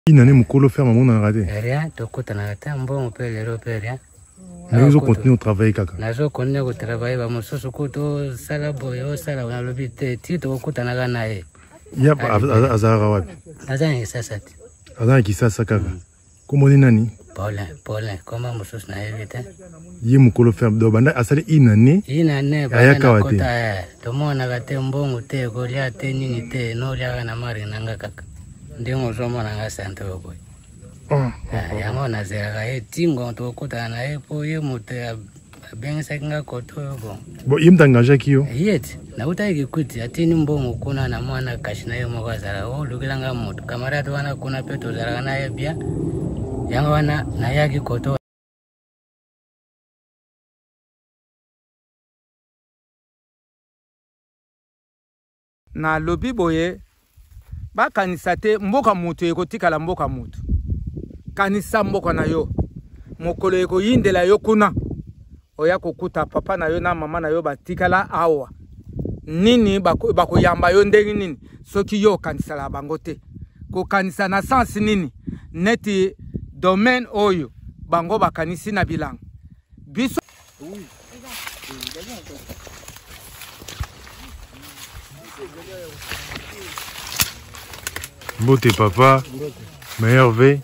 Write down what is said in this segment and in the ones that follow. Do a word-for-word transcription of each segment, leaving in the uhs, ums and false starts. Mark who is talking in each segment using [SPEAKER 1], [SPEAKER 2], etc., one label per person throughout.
[SPEAKER 1] Une année, mon colo ferme, mon a raté.
[SPEAKER 2] Rien, tu coûtes un raté, un bon peu les repères, rien.
[SPEAKER 1] Mais ils ont continué au travail, caca.
[SPEAKER 2] Ils ont continué au travail, bah, mon sous couteau, salaboy, au sala, on a le bité, tito, au couteau, na ganae.
[SPEAKER 1] Il y a Azara Wapi.
[SPEAKER 2] Azan et Sassat.
[SPEAKER 1] Azan qui ça, ça, caca. Comment on est nani?
[SPEAKER 2] Paulin, Paulin, comment mon sous n'a évité?
[SPEAKER 1] Il y a mon colo ferme, d'Obanda, à salir une année.
[SPEAKER 2] Une année,
[SPEAKER 1] bah, il y a Kawate.
[SPEAKER 2] Tout le monde a raté un bon thé, Goliath, Ninité, no, il y a un amari, Nangaka. Ndingo zomo na ngasante boy.
[SPEAKER 1] Oh.
[SPEAKER 2] Yango na zera e tingo to kuta na e po ye mute ben sekinga koto bo.
[SPEAKER 1] Bo imta nganja kiyo.
[SPEAKER 2] Yet na utaiki kuti atini mbongo kuna na mwana kashina yo mwa zara o lugilanga mutu kamara to wana kuna peto zara na ye bia. Yango wana na yaki koto.
[SPEAKER 3] Na lobi boye ba kanisa te mboka mutu ekotikala mboka mutu kanisa mboka na yo mokolo ekoyindela yo kuna oya kokuta papa na yo na mama na yo batikala awa nini bakoyamba yo ndenge nini soki yo kanisa la bango te ko kanisa na sens nini neti domaine oyo bango bakanisi na bilanga biso.
[SPEAKER 1] Beauté papa, meilleure veille.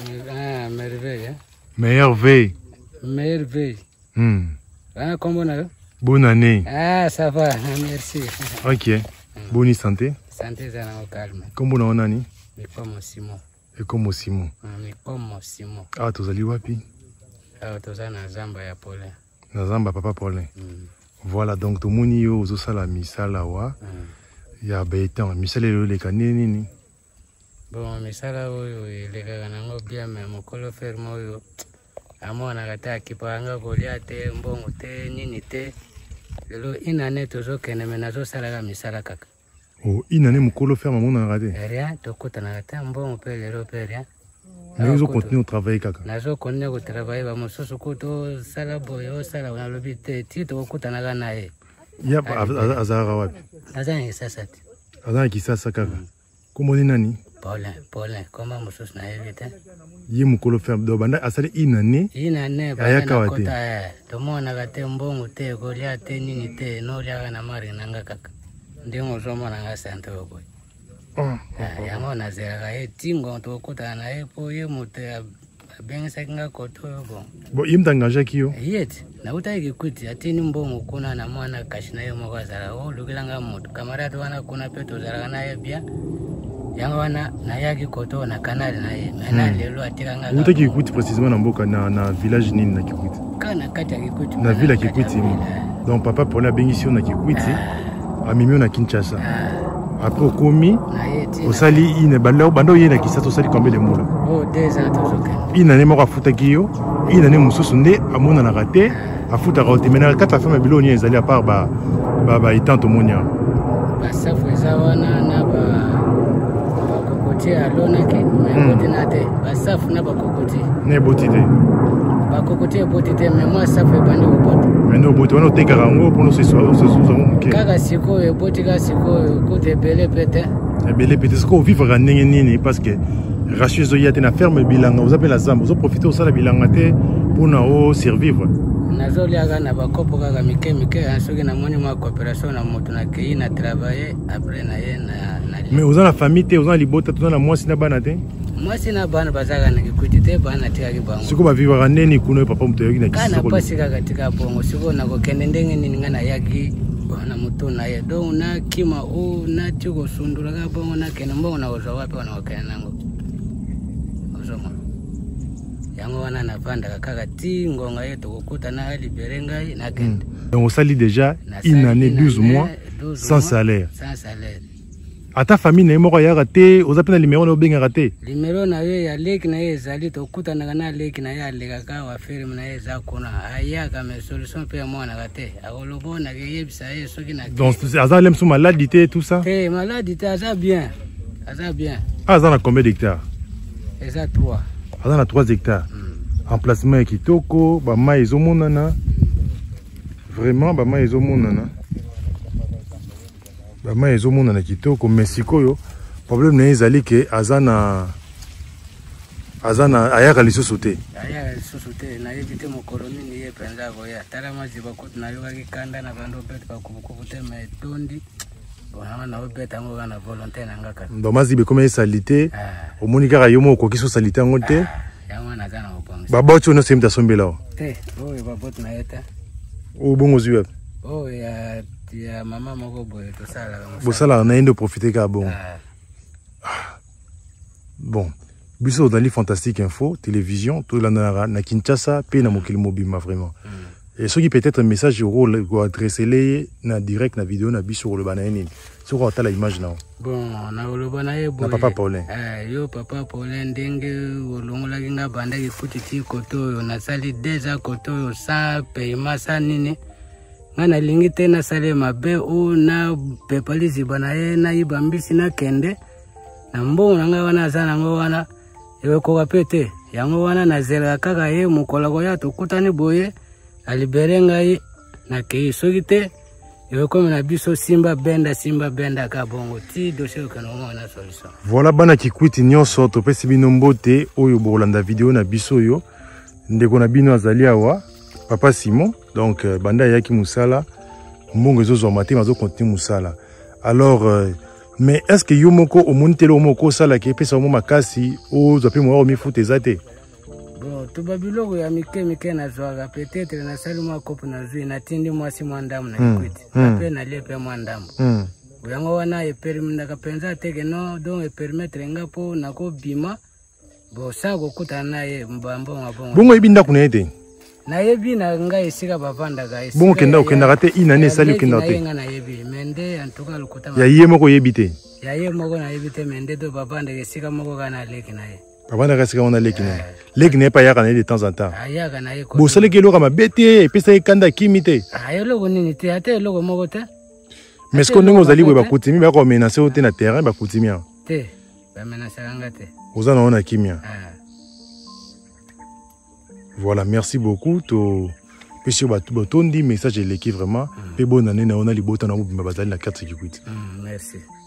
[SPEAKER 2] Ah, merveille. Hein?
[SPEAKER 1] Meilleure veille.
[SPEAKER 2] Meilleure veille.
[SPEAKER 1] Hmm.
[SPEAKER 2] Ah, comment on a?
[SPEAKER 1] Bonne année.
[SPEAKER 2] Ah, ça va, merci.
[SPEAKER 1] Ok. Hmm. Bonne santé.
[SPEAKER 2] Santé, ça va calme.
[SPEAKER 1] Comment on a nani?
[SPEAKER 2] Mais comme Simon.
[SPEAKER 1] Et comme Simon.
[SPEAKER 2] Mais comme Simon.
[SPEAKER 1] Ah, tu as wapi?
[SPEAKER 2] Ah, tu as na Zamba ya Paulin.
[SPEAKER 1] Na Zamba papa Paulin.
[SPEAKER 2] Mm.
[SPEAKER 1] Voilà, donc tout le monde y a aussi la misala wa. Il y a béton. Misala le canini nini.
[SPEAKER 2] Bon, misala oyo ileka nango bia me mokolo fermo oyo amona kata kipanga Goliath mbongo te nini te lelo inane tozo kene menazo sala misala kaka.
[SPEAKER 1] Oh, inane mokolo ferme mon a raté.
[SPEAKER 2] Rien, to kota na kata mbongo pe lelo pe rien.
[SPEAKER 1] Mais ils ont continué au travail kaka.
[SPEAKER 2] Nazo continué au travail ba mosusu kuto sala boyo sala on a le bité tito kota na ganae.
[SPEAKER 1] Il y a Azara Wapi.
[SPEAKER 2] Azan et Sassat.
[SPEAKER 1] Azan qui ça, ça kaka. Comment on est nani?
[SPEAKER 2] Paulin, Paulin, comment mon sous n'a évité?
[SPEAKER 1] Il y a mon colo ferme d'Obanda, à salir une année.
[SPEAKER 2] Une année,
[SPEAKER 1] bah, il y a Kawate.
[SPEAKER 2] Tout le monde a raté un bon thé, Goliath, Ninité, no, il y a un amari, Nangaka. Ndingo zomo na ngasante boy.
[SPEAKER 1] Oh.
[SPEAKER 2] Yango na zera e tingo to kuta na e po ye mute ben sekinga koto bo.
[SPEAKER 1] Bo imta nganja kiyo.
[SPEAKER 2] Yet na utaiki kuti atini mbongo kuna na mwana kashina yo mwa zara o lugilanga mutu kamara to wana kuna peto zara na ye bia. Yango wana na yaki koto na kanali na ye mena hmm. Lelo atikanga.
[SPEAKER 1] Uta kikuti précisément na mboka na na village nini na kikuti.
[SPEAKER 2] Kana kati ya kikuti.
[SPEAKER 1] Na villa kikuti. Donc papa pour la bendition na kikuti. A mimi na Kinshasa. Après au komi au sali ine balo bando yena kisato sali combien de mois.
[SPEAKER 2] Oh deux ans tozoke.
[SPEAKER 1] Ina ne moko futa kiyo. Ina ne mususu nde amona na raté. Afuta raté mena quatre femmes biloni ezali à part ba ba ba itanto monia.
[SPEAKER 2] Ba safu ezawana na ba kokoti alona ke mais ordinateur. Ba safu na ba kokoti.
[SPEAKER 1] Ne botide.
[SPEAKER 2] Ba kokoti botide mais moi safu bandi ko
[SPEAKER 1] mais no boto no te garango pour nous ce soir ce soir
[SPEAKER 2] kaka siko e botika siko ko te belé pété
[SPEAKER 1] e belé pété ce qu'on vivre ndenge nini parce que rashizo yate na ferme bilanga vous appelez la zamba vous profitez au sala bilanga te pour na o survivre
[SPEAKER 2] nazoli aga na bakopo kaka mike mike ansoki na moni ma coopération na moto na kei na travailler après na ye na
[SPEAKER 1] mais aux la famille te aux la libota tout na moi sina bana te
[SPEAKER 2] moi sina bana bazaka na kikuti te bana tika kibango
[SPEAKER 1] siko ba vivre neni kuno papa mtoyoki na
[SPEAKER 2] kisiko kana pasika katika bongo siko na ko kende ndenge nini ngana yaki na moto na ye do na kima o na tiko sundura ka bongo na kene mbongo na ozo wapi wana wakena nango ozoma yango wana na panda kaka tingo nga yeto kokuta na liberenga na kende
[SPEAKER 1] donc on sali déjà une année douze mois sans salaire
[SPEAKER 2] sans salaire.
[SPEAKER 1] À ta famille n'est mort ya raté aux appels numéro no benga raté
[SPEAKER 2] numéro na ye ya leki na ye zali to kuta na kana leki na ya leka ka wa firme na ye za kuna aya ka me solution pe mo na raté akolobo na ke yebisa ye soki na
[SPEAKER 1] donc azalem sous maladie tout ça
[SPEAKER 2] eh maladie ça bien ça bien
[SPEAKER 1] azana combien d'hectares
[SPEAKER 2] ça trois
[SPEAKER 1] azana trois hectares mm. Emplacement kitoko ba ma ezomonana vraiment ba ma ezomonana ba ma ezomonana kitoko mais sikoyo problème na ezali ke azana azana ayaka lisusu te
[SPEAKER 2] ayaka lisusu te nayebi te mokolo nini ye mpenza akoya tala maziba kutu nayokaki kanda na bando bete bakubukubu te ma etondi bonanga naobeta yango kaka na volonté na nga kaka
[SPEAKER 1] ndo maziba ekoma esali te omoni kaka yo moko okoki sosali te yango te
[SPEAKER 2] yango naza na kobongisa
[SPEAKER 1] baboti oyo nyonso yemita asombela awa
[SPEAKER 2] te oyo baboti na ye te
[SPEAKER 1] oyo bongo ozwi wapi
[SPEAKER 2] oyo ya ya mama moko boye tosalaka
[SPEAKER 1] bosalaka na ye nde oprofite kaka bongo bon biso ozali Fantastique Info télévision tolandaka na Kinshasa mpe na mokili mobima vraiment et soki peut-être un message oadresse ye na direct na video na biso koloba na ye nini soki otala image nao
[SPEAKER 2] bon nakoloba na ye boye
[SPEAKER 1] na papa Paulin
[SPEAKER 2] yo papa Paulin ndenge olongolaki nga bandaki kuti ti kote oyo nasali deja kote oyo sans paiement sans nini nga nalingi te nasali mabe oyo na pepa liziba na ye nayiba mbisi nakende na mbongo na ngai wana aza nango wana ewekoka pe te yango wana nazelaka kaka ye mokolo koya tokutani boye alibere ngai nakei soki te ewekomi na biso simba benda simba benda ka bongo ti dossier okende omona solution.
[SPEAKER 1] Voilà bana Kikwiti nyonso topesi bino mbote oyo bolanda video na biso oyo ndeko na bino azali awa papa Simon donc euh, banda yaki musala mbongo ezozwa mate mazo continue musala alors euh, mais est-ce que yo moko omoni tele omoko sala ke pesa omo makasi o zape mo o mifuta ezate
[SPEAKER 2] bon to babiloko ya mike mike na zwaka peut-être na saluma kopo na zui na tindi mwasi mwandamu na Kikwiti mm. ape na lepe mwandamu mm. yango wana e permis ka penza teke no donc e permettre ngapo na ko bima bo sa ko kutana na ye mbambo ngabongo
[SPEAKER 1] bongo ibinda kuna ete
[SPEAKER 2] na yebi na nga esika bavanda ga esika
[SPEAKER 1] bongo kenda okenda kate inane sali kenda te
[SPEAKER 2] nga na yebi mende en tout cas lukuta
[SPEAKER 1] ya ye moko yebi te
[SPEAKER 2] ya ye moko na yebi te mende to bavanda esika moko kana leki na ye
[SPEAKER 1] bavanda ga esika wana leki na ye leki ne pa yaka na ye de temps en temps
[SPEAKER 2] ayaka na ye ko
[SPEAKER 1] bo sali ke loka mabete epesa kanda kimi te
[SPEAKER 2] ayo loko nini te ate loko moko te
[SPEAKER 1] mais ce qu'on nous allons voir bakutimi ba ko menacer au na terrain bakutimi
[SPEAKER 2] te ba menacer nga te
[SPEAKER 1] ozana ona kimia. Voilà, merci beaucoup. To pesi batondi message eleki vraiment pe bonne année na ona libota na mobimba bazali na carte Kikwiti.
[SPEAKER 2] Merci.